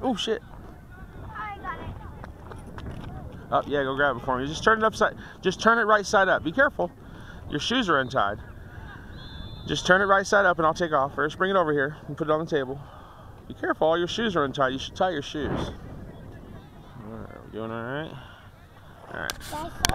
Oh shit. I got it. Oh yeah, go grab it for me. Just turn it upside. Just turn it right side up. Be careful. Your shoes are untied. Just turn it right side up and I'll take off. First, bring it over here and put it on the table. Be careful. All your shoes are untied. You should tie your shoes. All right, we're doing all right. All right.